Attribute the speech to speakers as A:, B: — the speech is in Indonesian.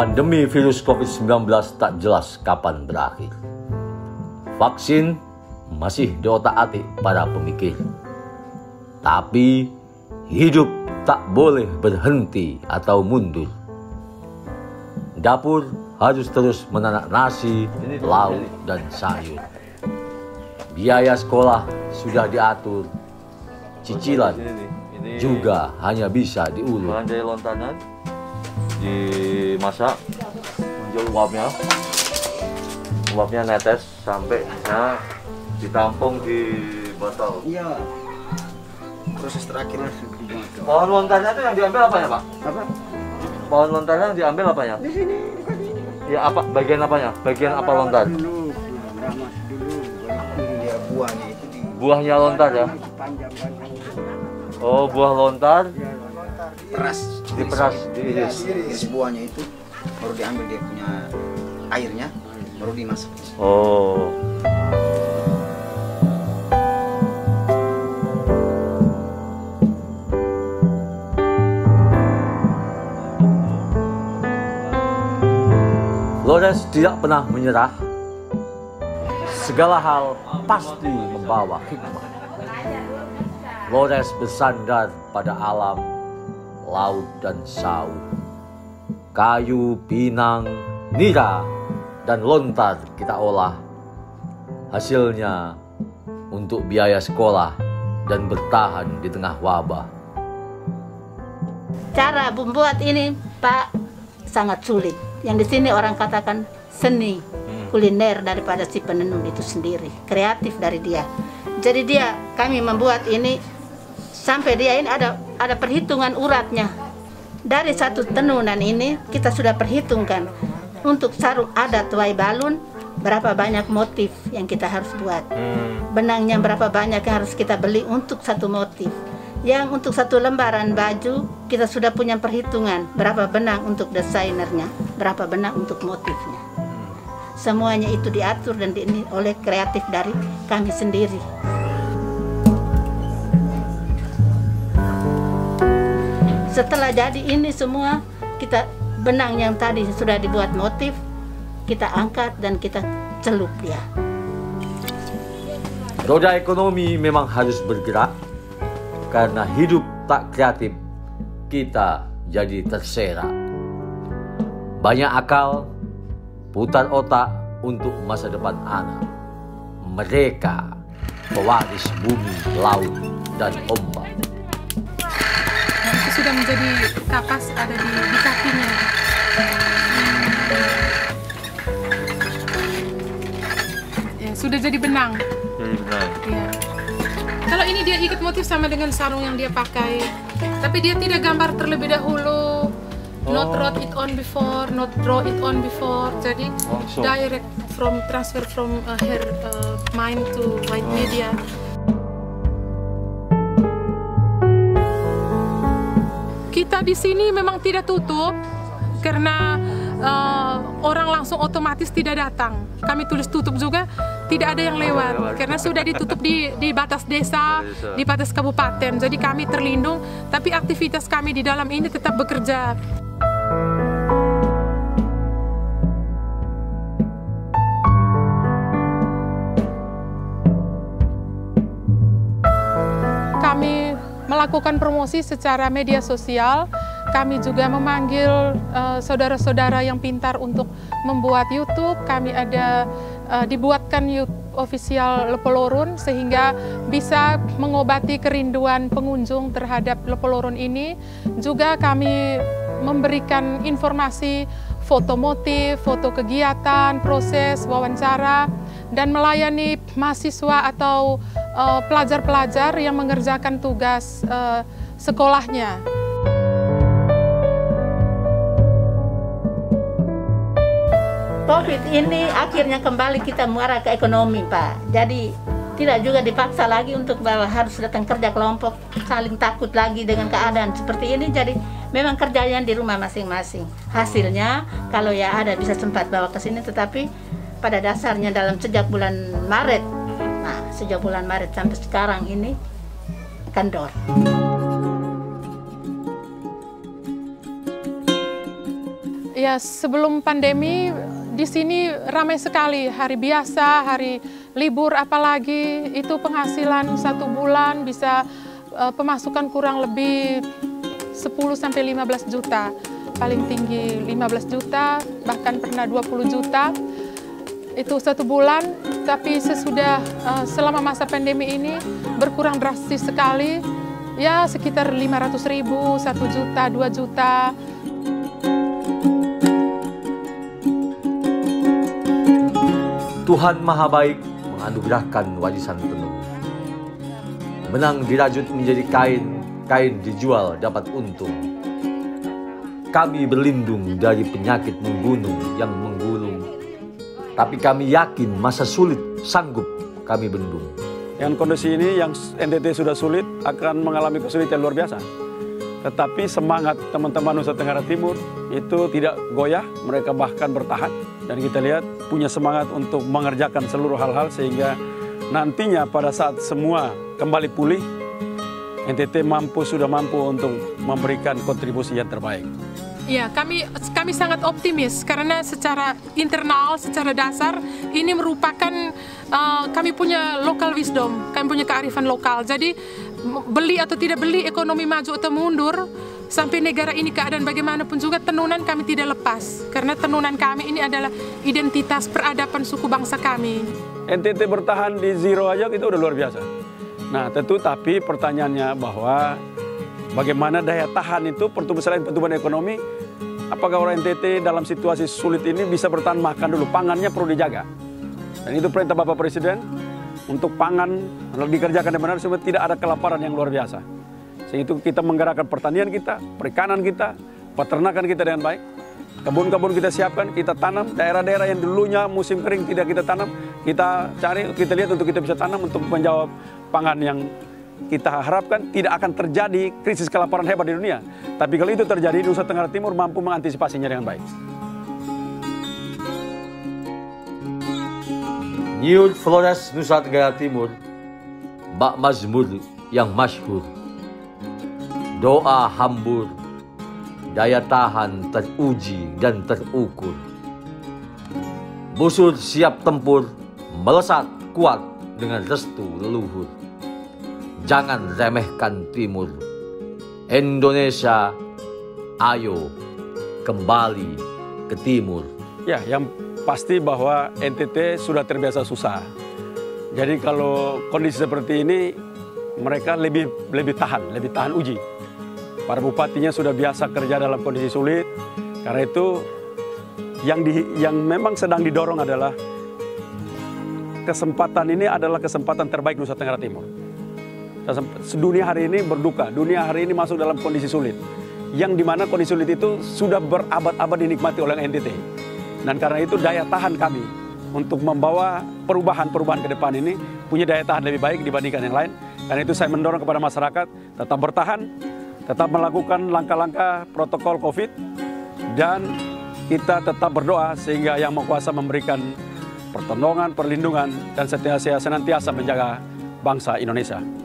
A: pandemi virus COVID-19 tak jelas kapan berakhir. Vaksin masih di otak-atik para pemikir. Tapi hidup tak boleh berhenti atau mundur. Dapur harus terus menanak nasi, lauk, dan sayur. Biaya sekolah sudah diatur. Cicilan juga hanya bisa diulur.
B: Bahan dari lontanan dimasak, muncul uapnya netes sampai bisa ditampung di botol.
C: Iya. Proses terakhirnya
B: Pohon lontarnya itu yang diambil apanya, Pak?
C: apa?
B: Pohon lontarnya yang diambil apanya?
C: Di sini tadi.
B: Ya apa? Bagian apanya? Bagian apa lontar?
C: Dulu, ramas dulu, baru dia buahnya itu di.
B: Buahnya lontar ya?
C: Panjang-panjang.
B: Oh, buah lontar
C: Ya, peras.
B: diperas, diiris.
C: Iris buahnya itu baru diambil dia punya airnya, baru dimasak.
B: Oh.
A: Lores tidak pernah menyerah. Segala hal pasti membawa hikmah. Lores bersandar pada alam, laut dan sawu. Kayu, pinang, nira, dan lontar kita olah. Hasilnya untuk biaya sekolah dan bertahan di tengah wabah.
D: Cara membuat ini, Pak, sangat sulit. Yang di sini orang katakan seni kuliner daripada si penenun itu sendiri, kreatif dari dia. Jadi kami membuat ini sampai dia ini ada perhitungan uratnya. Dari satu tenunan ini kita sudah perhitungkan untuk sarung adat Wai Balun berapa banyak motif yang kita harus buat. Benangnya berapa banyak yang harus kita beli untuk satu motif. Yang untuk satu lembaran baju kita sudah punya perhitungan berapa benang untuk desainernya, berapa benang untuk motifnya. Semuanya itu diatur dan ini oleh kreatif dari kami sendiri. Setelah jadi ini semua, kita benang yang tadi sudah dibuat motif, kita angkat dan kita celup dia.
A: Roda ekonomi memang harus bergerak. Karena hidup tak kreatif, kita jadi terserak. Banyak akal, putar otak untuk masa depan anak. Mereka pewaris bumi, laut, dan ombak.
E: Itu sudah menjadi kapas ada di kakinya. Ya, sudah jadi benang.
B: Jadi benang.
E: Ya. Kalau ini dia ikat motif sama dengan sarung yang dia pakai, tapi dia tidak gambar terlebih dahulu, not wrote it on before, not draw it on before, jadi
B: Langsung.
E: direct transfer from her mind to white media. Kita di sini memang tidak tutup karena orang langsung otomatis tidak datang. Kami tulis tutup juga, tidak ada yang lewat karena sudah ditutup di batas desa, di batas kabupaten. Jadi kami terlindung, tapi aktivitas kami di dalam ini tetap bekerja. Kami melakukan promosi secara media sosial. Kami juga memanggil saudara-saudara yang pintar untuk membuat YouTube. Kami ada dibuatkan YouTube official Lepelorun sehingga bisa mengobati kerinduan pengunjung terhadap Lepelorun ini. Juga kami memberikan informasi foto motif, foto kegiatan, proses, wawancara, dan melayani mahasiswa atau pelajar-pelajar yang mengerjakan tugas sekolahnya.
D: COVID ini akhirnya kembali kita mengarah ke ekonomi, Pak. Jadi tidak juga dipaksa lagi untuk bahwa harus datang kerja kelompok, saling takut lagi dengan keadaan seperti ini. Jadi memang kerjanya di rumah masing-masing. Hasilnya kalau ya ada bisa sempat bawa ke sini, tetapi pada dasarnya dalam sejak bulan Maret, nah sejak bulan Maret sampai sekarang ini kendor.
E: Ya, sebelum pandemi di sini ramai sekali, hari biasa, hari libur apalagi, itu penghasilan 1 bulan bisa pemasukan kurang lebih 10-15 juta. Paling tinggi 15 juta, bahkan pernah 20 juta. Itu 1 bulan, tapi selama masa pandemi ini berkurang drastis sekali. Ya, sekitar 500.000, 1 juta, 2 juta.
A: Tuhan Maha Baik menganugerahkan warisan penuh. Benang dirajut menjadi kain, kain dijual dapat untung. Kami berlindung dari penyakit membunuh yang menggulung. Tapi kami yakin masa sulit sanggup kami bendung.
F: Yang kondisi ini yang NTT sudah sulit akan mengalami kesulitan luar biasa. Tetapi semangat teman-teman Nusa Tenggara Timur itu tidak goyah, mereka bahkan bertahan. Dan kita lihat punya semangat untuk mengerjakan seluruh hal-hal sehingga nantinya pada saat semua kembali pulih, NTT sudah mampu untuk memberikan kontribusi yang terbaik.
E: Ya, kami sangat optimis karena secara internal, secara dasar ini merupakan kami punya local wisdom, kami punya kearifan lokal. Jadi beli atau tidak beli, ekonomi maju atau mundur, sampai negara ini keadaan bagaimanapun juga, tenunan kami tidak lepas. Karena tenunan kami ini adalah identitas peradaban suku bangsa kami.
F: NTT bertahan di zero aja itu udah luar biasa. Nah tentu tapi pertanyaannya bahwa bagaimana daya tahan itu selain pertumbuhan ekonomi, apakah orang NTT dalam situasi sulit ini bisa bertahan makan dulu, pangannya perlu dijaga. Dan itu perintah Bapak Presiden untuk pangan dikerjakan dengan benar supaya tidak ada kelaparan yang luar biasa. Sehingga itu kita menggerakkan pertanian kita, perikanan kita, peternakan kita dengan baik. Kebun-kebun kita siapkan, kita tanam. Daerah-daerah yang dulunya musim kering tidak kita tanam, kita cari, kita lihat untuk kita bisa tanam untuk menjawab pangan yang kita harapkan tidak akan terjadi krisis kelaparan hebat di dunia. Tapi kalau itu terjadi, Nusa Tenggara Timur mampu mengantisipasinya dengan baik.
A: Nyiur Flores Nusa Tenggara Timur, bak mazmur yang masyhur. Doa hambur, daya tahan teruji dan terukur. Busur siap tempur, melesat kuat dengan restu leluhur. Jangan remehkan Timur. Indonesia, ayo kembali ke Timur.
F: Ya, yang pasti bahwa NTT sudah terbiasa susah. Jadi kalau kondisi seperti ini, mereka lebih tahan uji. Para bupatinya sudah biasa kerja dalam kondisi sulit. Karena itu yang memang sedang didorong adalah kesempatan ini adalah kesempatan terbaik Nusa Tenggara Timur. Dunia hari ini berduka, dunia hari ini masuk dalam kondisi sulit. Yang dimana kondisi sulit itu sudah berabad-abad dinikmati oleh NTT. Dan karena itu daya tahan kami untuk membawa perubahan-perubahan ke depan ini punya daya tahan lebih baik dibandingkan yang lain. Karena itu saya mendorong kepada masyarakat tetap bertahan, tetap melakukan langkah-langkah protokol COVID, dan kita tetap berdoa sehingga Yang Maha Kuasa memberikan pertolongan, perlindungan, dan senantiasa menjaga bangsa Indonesia.